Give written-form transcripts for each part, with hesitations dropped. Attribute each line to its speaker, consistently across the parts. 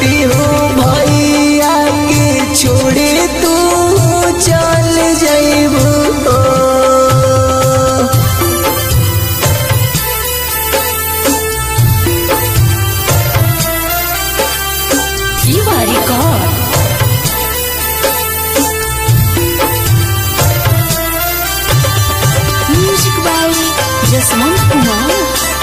Speaker 1: बेटी हो भैया के छोड़े तू चल जाइबू।
Speaker 2: Music by Jaswant Kumar.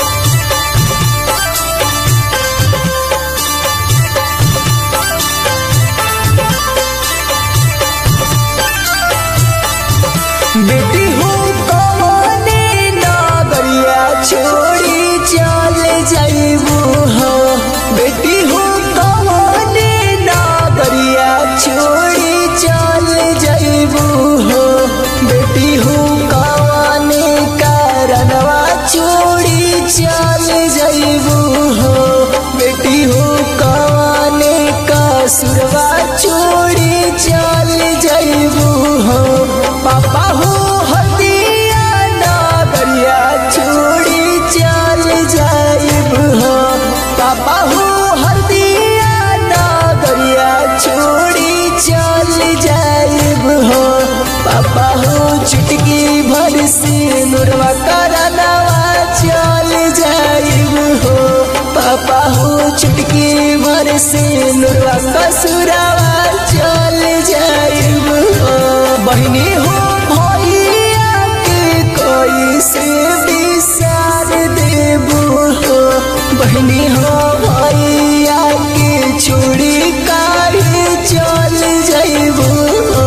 Speaker 1: बेटी हो कौने नगरिया छोड़ी चल जाइबू हो। बेटी हो कौने नगरिया छोड़ी चल जाइबू हो। बेटी हो कौने कारणवा छोड़ी चल जाइबू हो। बेटी हो कौने कसुरवा छोड़ी चल जाइबू हो। पापा हो हदिया नगरिया छोड़ी चल जाइब हो। पापा हो हदिया नगरिया छोड़ी चल जाइब हो। पापा हो चुटकी भर से नुरवा करनवा चल जाइब हो। पापा हो चुटकी भर से नुरवा कसुरवा चल जाइब हो। बहिनी हो भैया के कोई से विसार देबू हो। बहिनी हो भैया के छोड़ी काहे चल जाइबू हो।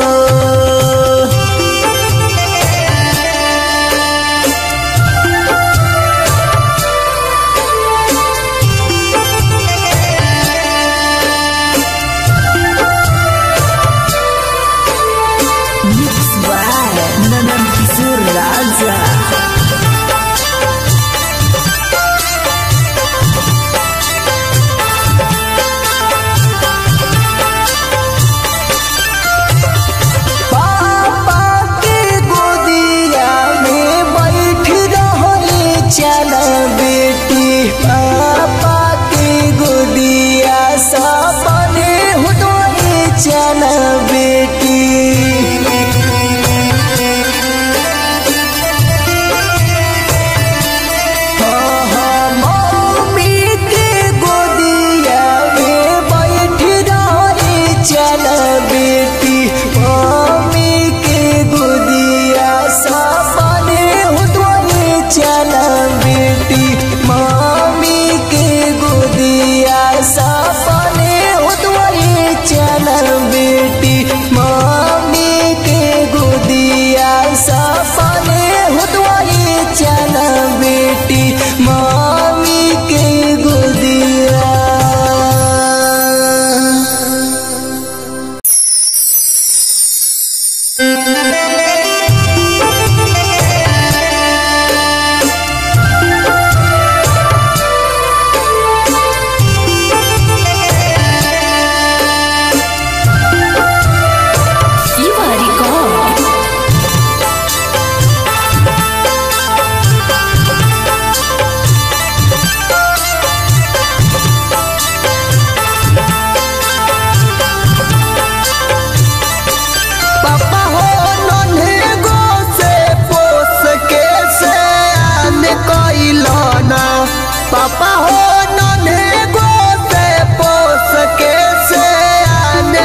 Speaker 1: पापा हो नन्हे गो से पोस के से आने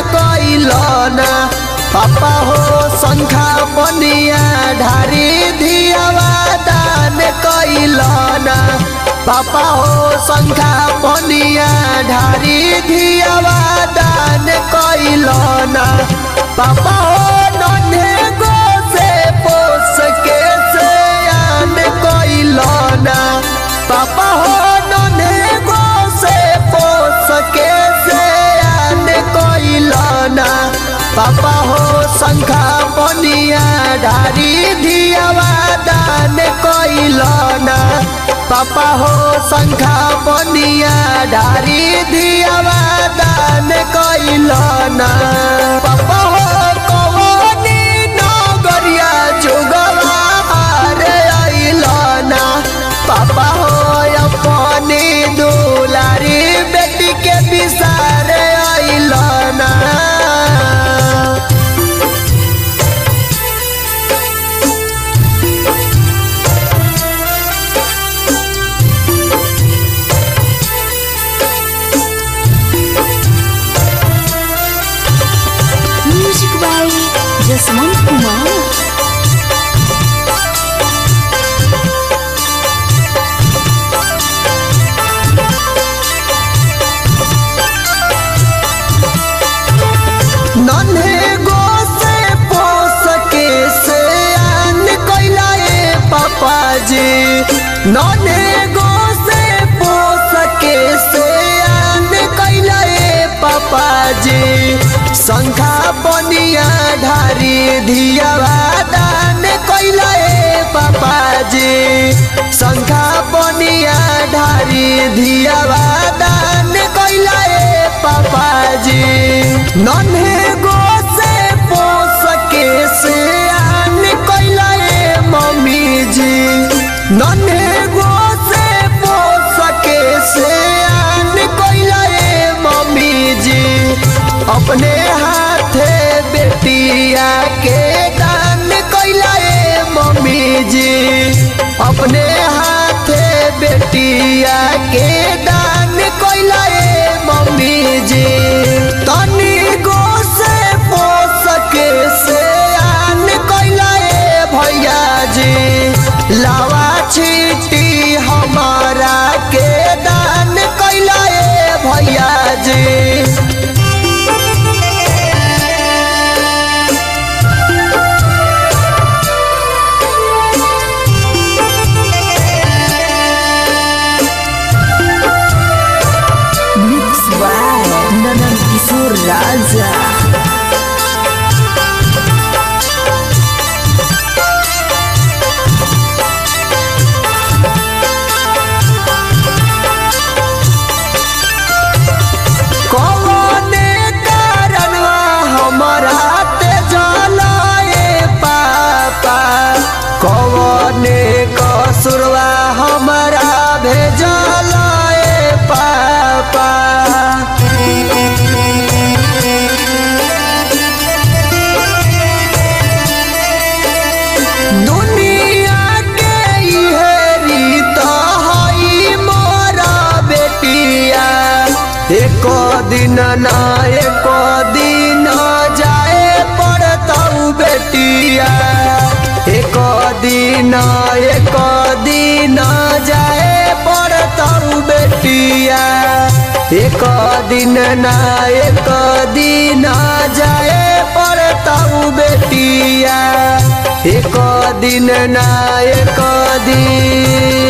Speaker 1: कोइलना। पापा हो संखा बनिया ढारी धियावा दान कोइलना। पापा हो संखा बनिया ढारी धियावा दान कोइलना। पापा हो नन्हे गो से पोस के से आने कोइलना। पापा हो नन्हे गो से पोस के से आने कोइलना। पापा हो संखा बनिया ढारी धियावा दान कोइलना। पापा हो संखा बनिया ढारी धियावा दान कोइलना। पापा हो कवनी नगरिया जोगवा हारे आइलना। पापा हो अपनी दुलारी बेटी के विसार नने गो से पोस के से आन कैला पापा जी शंखा बनिया ढारी धियावा दान कैला पापा जी शंखा बनिया ढारी धियावा दान कैला पापा जी नन्हे गो से पोस के से आन कैला मम्मी जी नन्हे गो से पोस के से आन कैला मम्मी जी अपने हाथे बेटिया के दान कैला मम्मी जी अपने हाथे बेटिया के दान कैला मम्मी जी तनी गो से पोस के से आन कैला भैया जी लावा छीटी हमारा के दान कैला भैया जी राजा कौने कारणवा हमारा ते जलाए पापा कौने कसुरवा हमारा भेजलाए पापा एक दिन ना एक दिन जाए पड़ताऊ बेटिया एक दिन जाए पड़ताऊ बेटिया एक दिन ना एक दिन जाए पड़ताऊ बेटिया एक दिन ना एक दिन